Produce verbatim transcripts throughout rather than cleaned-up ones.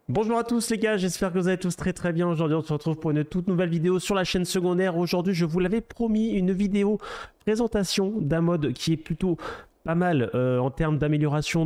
Bonjour à tous les gars, j'espère que vous allez tous très très bien. Aujourd'hui on se retrouve pour une toute nouvelle vidéo sur la chaîne secondaire. Aujourd'hui je vous l'avais promis, une vidéo présentation d'un mode qui est plutôt pas mal euh, en termes d'amélioration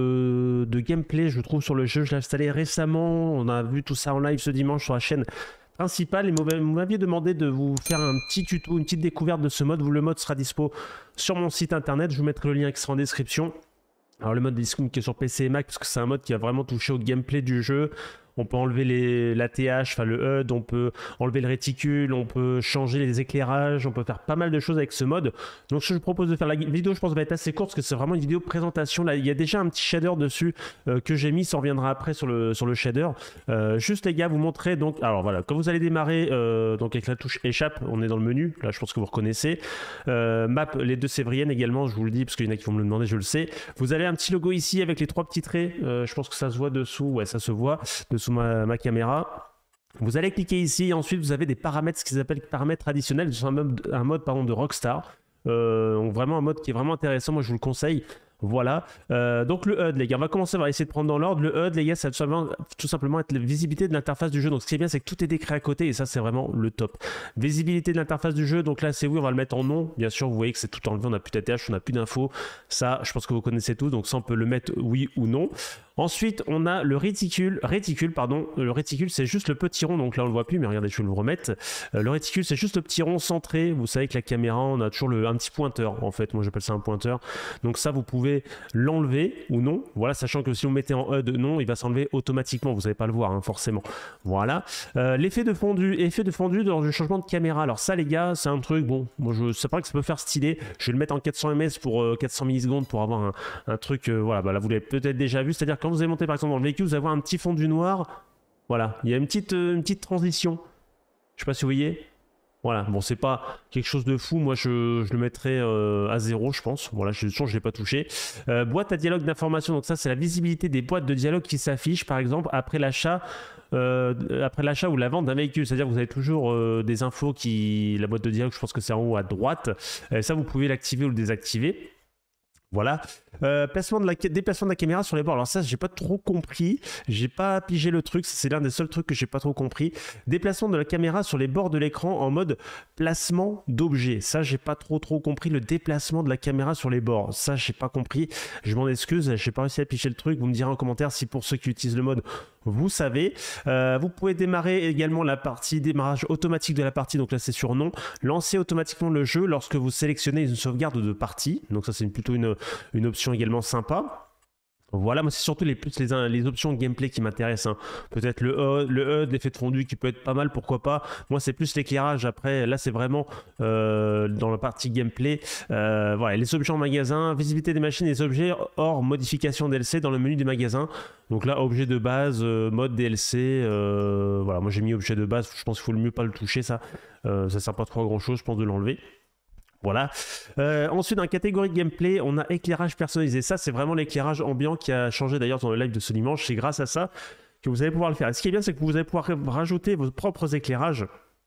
de, de gameplay, je trouve, sur le jeu. Je l'ai installé récemment, on a vu tout ça en live ce dimanche sur la chaîne principale et vous m'aviez demandé de vous faire un petit tuto, une petite découverte de ce mode. Le mode sera dispo sur mon site internet, je vous mettrai le lien qui sera en description. Alors le mode Discount qui est sur P C et Mac, parce que c'est un mode qui a vraiment touché au gameplay du jeu. On peut enlever les, l'A T H, enfin le H U D, on peut enlever le réticule, on peut changer les éclairages, on peut faire pas mal de choses avec ce mode. Donc je vous propose de faire la vidéo, je pense, va être assez courte parce que c'est vraiment une vidéo présentation. Là, il y a déjà un petit shader dessus euh, que j'ai mis, ça reviendra après sur le, sur le shader. Euh, juste les gars, vous montrer donc, alors voilà, quand vous allez démarrer euh, donc avec la touche échappe, on est dans le menu, là je pense que vous reconnaissez. Euh, map, les deux sévriennes également, je vous le dis parce qu'il y en a qui vont me le demander, je le sais. Vous avez un petit logo ici avec les trois petits traits, euh, je pense que ça se voit dessous, ouais ça se voit, dessous Ma, ma caméra. Vous allez cliquer ici et ensuite vous avez des paramètres, ce qu'ils appellent paramètres additionnels. C'est un mode, un mode pardon, de Rockstar. Euh, donc vraiment un mode qui est vraiment intéressant, moi je vous le conseille. Voilà, euh, donc le H U D les gars, on va commencer, on va essayer de prendre dans l'ordre. Le H U D les gars, ça va tout simplement, tout simplement être la visibilité de l'interface du jeu. Donc ce qui est bien, c'est que tout est décrit à côté et ça c'est vraiment le top. Visibilité de l'interface du jeu, donc là c'est oui, on va le mettre en non. Bien sûr, vous voyez que c'est tout enlevé, on n'a plus d'A T H, on n'a plus d'infos. Ça, je pense que vous connaissez tout, donc ça on peut le mettre oui ou non. Ensuite, on a le réticule, réticule, pardon. Le réticule, c'est juste le petit rond, donc là on le voit plus, mais regardez, je vais le remettre. Euh, le réticule, c'est juste le petit rond centré. Vous savez que la caméra, on a toujours le, un petit pointeur, en fait. Moi, j'appelle ça un pointeur. Donc ça, vous pouvez l'enlever ou non. Voilà, sachant que si vous mettez en H U D non, il va s'enlever automatiquement. Vous n'allez pas le voir, hein, forcément. Voilà. Euh, L'effet de fondu, effet de fondu dans le changement de caméra. Alors ça, les gars, c'est un truc, bon, moi, je sais pas que ça peut faire stylé. Je vais le mettre en quatre cents M S pour euh, quatre cents millisecondes pour avoir un, un truc, euh, voilà, bah là, vous l'avez peut-être déjà vu. C'est-à-dire quand vous allez monter par exemple dans le véhicule, vous allez avoir un petit fondu noir. Voilà, il y a une petite, euh, une petite transition. Je sais pas si vous voyez. Voilà, bon, c'est pas quelque chose de fou. Moi, je, je le mettrais euh, à zéro, je pense. Voilà, je ne l'ai pas touché. Euh, boîte à dialogue d'information. Donc ça, c'est la visibilité des boîtes de dialogue qui s'affichent, par exemple, après l'achat euh, après l'achat ou la vente d'un véhicule. C'est-à-dire que vous avez toujours euh, des infos qui... La boîte de dialogue, je pense que c'est en haut à droite. Euh, ça, vous pouvez l'activer ou le désactiver. Voilà, euh, placement de la, déplacement de la caméra sur les bords. Alors ça, j'ai pas trop compris, j'ai pas pigé le truc, c'est l'un des seuls trucs que j'ai pas trop compris. Déplacement de la caméra sur les bords de l'écran en mode placement d'objets. Ça, j'ai pas trop trop compris le déplacement de la caméra sur les bords. Ça, j'ai pas compris. Je m'en excuse, j'ai pas réussi à piger le truc. Vous me direz en commentaire si pour ceux qui utilisent le mode, vous savez. Euh, vous pouvez démarrer également la partie démarrage automatique de la partie. Donc là, c'est sur non. Lancer automatiquement le jeu lorsque vous sélectionnez une sauvegarde de partie. Donc ça, c'est plutôt une une option également sympa. Voilà, moi c'est surtout les, plus les, les options gameplay qui m'intéressent. Hein. Peut-être le H U D, le H U D, l'effet de fondu qui peut être pas mal, pourquoi pas. Moi c'est plus l'éclairage. Après, là c'est vraiment euh, dans la partie gameplay. Euh, voilà, les options en magasin, visibilité des machines et des objets hors modification D L C dans le menu des magasins. Donc là, objet de base, euh, mode D L C. Euh, voilà, moi j'ai mis objet de base. Je pense qu'il faut le mieux pas le toucher, ça. Euh, ça sert pas trop à grand chose, je pense, de l'enlever. Voilà. Euh, ensuite, dans la catégorie de gameplay, on a éclairage personnalisé. Ça, c'est vraiment l'éclairage ambiant qui a changé d'ailleurs dans le live de ce dimanche. C'est grâce à ça que vous allez pouvoir le faire. Et ce qui est bien, c'est que vous allez pouvoir rajouter vos propres éclairages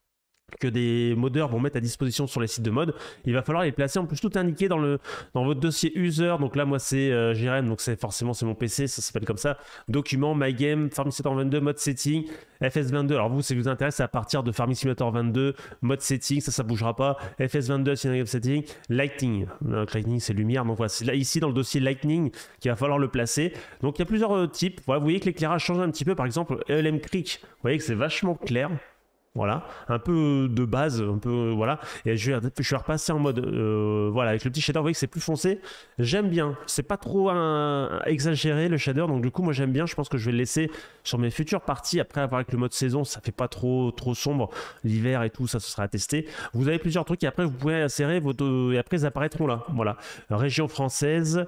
que des modeurs vont mettre à disposition sur les sites de mode. Il va falloir les placer, en plus tout indiqué dans, le, dans votre dossier user. Donc là moi c'est euh, G R M, donc c'est forcément c'est mon P C, ça s'appelle comme ça. Document, My Game, Farming Simulator vingt-deux, mode setting, F S vingt-deux. Alors vous, si vous intéresse, c'est à partir de Farming Simulator vingt-deux, mode setting, ça ça bougera pas. F S vingt-deux, Cinema Setting, Lightning. Donc Lightning c'est lumière, donc voilà, c'est là ici dans le dossier Lightning qu'il va falloir le placer. Donc il y a plusieurs euh, types. Voilà, vous voyez que l'éclairage change un petit peu, par exemple L M Creek. Vous voyez que c'est vachement clair. Voilà, un peu de base, un peu voilà. Et je vais, je vais repasser en mode euh, voilà avec le petit shader. Vous voyez que c'est plus foncé. J'aime bien. C'est pas trop un, un exagéré le shader, donc du coup moi j'aime bien. Je pense que je vais le laisser sur mes futures parties. Après avoir avec le mode saison, ça fait pas trop trop sombre. L'hiver et tout, ça ce sera à tester. Vous avez plusieurs trucs et après vous pouvez insérer votre et après ils apparaîtront là. Voilà, région française.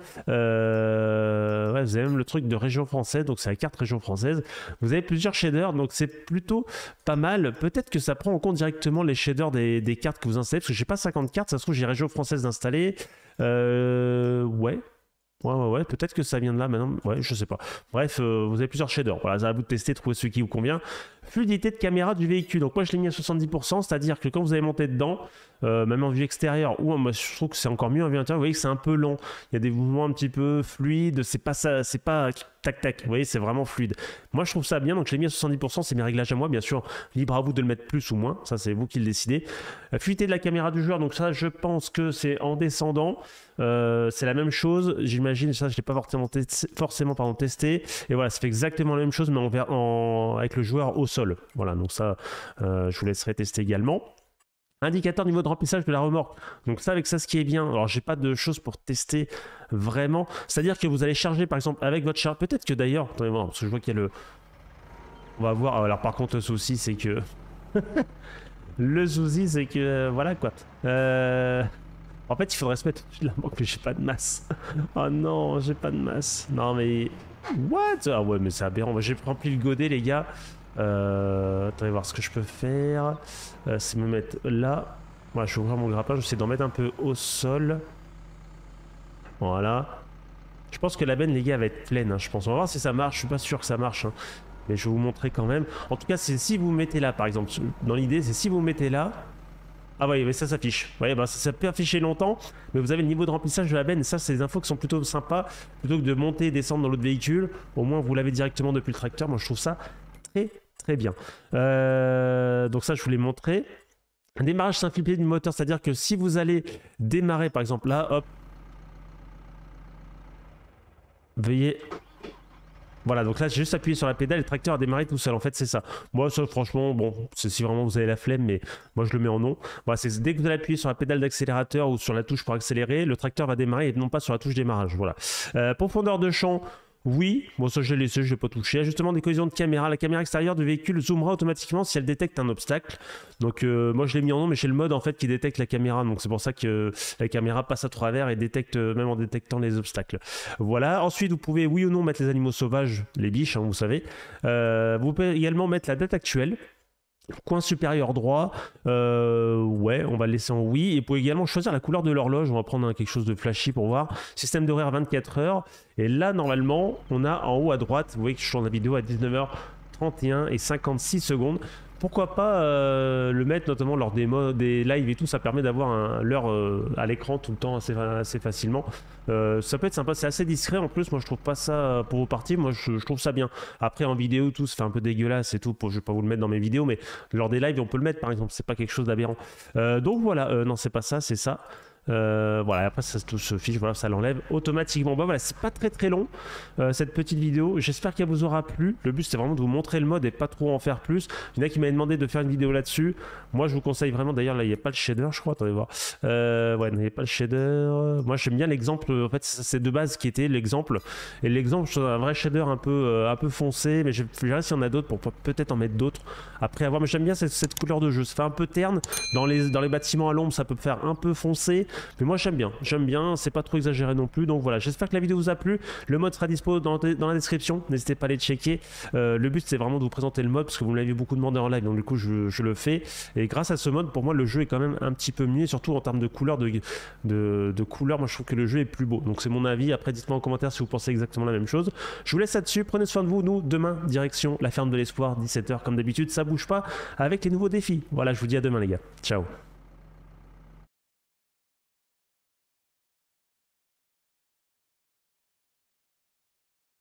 Euh, ouais, vous avez même le truc de région française, donc c'est la carte région française. Vous avez plusieurs shaders, donc c'est plutôt pas mal. Peut Peut-être que ça prend en compte directement les shaders des, des cartes que vous installez, parce que j'ai pas cinquante cartes, ça se trouve j'ai région française d'installer. Euh, ouais. Ouais, ouais, ouais, peut-être que ça vient de là maintenant. Ouais, je sais pas. Bref, euh, vous avez plusieurs shaders. Voilà, ça va vous de tester, trouver celui qui vous convient. Fluidité de caméra du véhicule. Donc, moi, je l'ai mis à soixante-dix pour cent, c'est-à-dire que quand vous allez monter dedans, euh, même en vue extérieure, ou moi, je trouve que c'est encore mieux en vue intérieure, vous voyez que c'est un peu long. Il y a des mouvements un petit peu fluides, c'est pas ça, c'est pas tac tac, vous voyez c'est vraiment fluide. Moi je trouve ça bien, donc je l'ai mis à soixante-dix pour cent, c'est mes réglages à moi bien sûr, libre à vous de le mettre plus ou moins, ça c'est vous qui le décidez. La fluidité de la caméra du joueur, donc ça je pense que c'est en descendant, euh, c'est la même chose, j'imagine, ça je l'ai pas forcément, forcément pardon, testé, et voilà ça fait exactement la même chose mais en, en, avec le joueur au sol, voilà donc ça euh, je vous laisserai tester également. Indicateur niveau de remplissage de la remorque. Donc ça, avec ça, ce qui est bien, alors j'ai pas de choses pour tester vraiment. C'est-à-dire que vous allez charger, par exemple, avec votre charge. Peut-être que d'ailleurs, attendez voir, parce que je vois qu'il y a le... On va voir. Alors par contre, le souci, c'est que... le souci, c'est que... Voilà, quoi. Euh... En fait, il faudrait se mettre au-dessus de la remorque, mais j'ai pas de masse. Oh non, j'ai pas de masse. Non, mais... What? Ah ouais, mais c'est aberrant. J'ai rempli le godet, les gars. Euh, attendez voir ce que je peux faire. Euh, c'est me mettre là. Voilà, je vais ouvrir mon grappin. Je vais essayer d'en mettre un peu au sol. Voilà. Je pense que la benne, les gars, va être pleine. Hein, je pense. On va voir si ça marche. Je suis pas sûr que ça marche. Hein, mais je vais vous montrer quand même. En tout cas, c'est si vous mettez là, par exemple. Dans l'idée, c'est si vous mettez là. Ah ouais, mais ça s'affiche. Vous voyez, bah, ça, ça peut afficher longtemps, mais vous avez le niveau de remplissage de la benne. Et ça, c'est des infos qui sont plutôt sympas. Plutôt que de monter et descendre dans l'autre véhicule. Au moins, vous l'avez directement depuis le tracteur. Moi, je trouve ça très très bien. Euh, donc ça, je vous l'ai montré. Un démarrage simplifié du moteur, c'est-à-dire que si vous allez démarrer, par exemple là, hop, veuillez... Voilà, donc là, j'ai juste appuyé sur la pédale et le tracteur a démarré tout seul. En fait, c'est ça. Moi, ça, franchement, bon, c'est si vraiment vous avez la flemme, mais moi, je le mets en non. Voilà, c'est dès que vous allez appuyer sur la pédale d'accélérateur ou sur la touche pour accélérer, le tracteur va démarrer et non pas sur la touche démarrage. Voilà. Euh, profondeur de champ. Oui, bon ça je l'ai laissé, je n'ai pas touché. Ajustement des collisions de caméra. La caméra extérieure du véhicule zoomera automatiquement si elle détecte un obstacle. Donc euh, moi je l'ai mis en non, mais j'ai le mode en fait qui détecte la caméra. Donc c'est pour ça que euh, la caméra passe à travers et détecte, euh, même en détectant les obstacles. Voilà, ensuite vous pouvez oui ou non mettre les animaux sauvages, les biches, hein, vous savez. Euh, vous pouvez également mettre la date actuelle. Coin supérieur droit, euh, ouais, on va le laisser en oui. Et vous pouvez également choisir la couleur de l'horloge. On va prendre hein, quelque chose de flashy pour voir. Système d'horaire vingt-quatre heures. Et là, normalement, on a en haut à droite, vous voyez que je tourne la vidéo à dix-neuf heures trente et un et cinquante-six secondes. Pourquoi pas euh, le mettre notamment lors des, des lives et tout, ça permet d'avoir l'heure euh, à l'écran tout le temps assez, assez facilement. Euh, ça peut être sympa, c'est assez discret en plus, moi je trouve pas ça pour vos parties, moi je, je trouve ça bien. Après en vidéo tout, ça fait un peu dégueulasse et tout, pour, je vais pas vous le mettre dans mes vidéos, mais lors des lives on peut le mettre par exemple, c'est pas quelque chose d'aberrant. Euh, donc voilà, euh, non c'est pas ça, c'est ça. Euh, voilà, après ça tout se fiche, voilà, ça l'enlève automatiquement. Bah voilà, c'est pas très très long euh, cette petite vidéo. J'espère qu'elle vous aura plu. Le but c'est vraiment de vous montrer le mode et pas trop en faire plus. Il y en a qui m'avaient demandé de faire une vidéo là-dessus. Moi je vous conseille vraiment, d'ailleurs là il n'y a pas le shader, je crois. Attendez voir. Euh, ouais, il n'y a pas le shader. Moi j'aime bien l'exemple. En fait, c'est de base qui était l'exemple. Et l'exemple, c'est un vrai shader un peu, euh, un peu foncé. Mais je verrai s'il y en a d'autres pour peut-être en mettre d'autres après avoir. Mais j'aime bien cette, cette couleur de jeu. Ça fait un peu terne. Dans les, dans les bâtiments à l'ombre, ça peut faire un peu foncé. Mais moi j'aime bien, j'aime bien, c'est pas trop exagéré non plus. Donc voilà, j'espère que la vidéo vous a plu. Le mode sera dispo dans, dans la description, n'hésitez pas à les checker. Euh, le but c'est vraiment de vous présenter le mode parce que vous me l'avez beaucoup demandé en live, donc du coup je, je le fais. Et grâce à ce mode, pour moi le jeu est quand même un petit peu mieux, surtout en termes de couleurs. De, de, de couleurs, moi je trouve que le jeu est plus beau. Donc c'est mon avis, après dites-moi en commentaire si vous pensez exactement la même chose. Je vous laisse là-dessus, prenez soin de vous. Nous, demain, direction la ferme de l'espoir, dix-sept heures comme d'habitude, ça bouge pas avec les nouveaux défis. Voilà, je vous dis à demain les gars, ciao.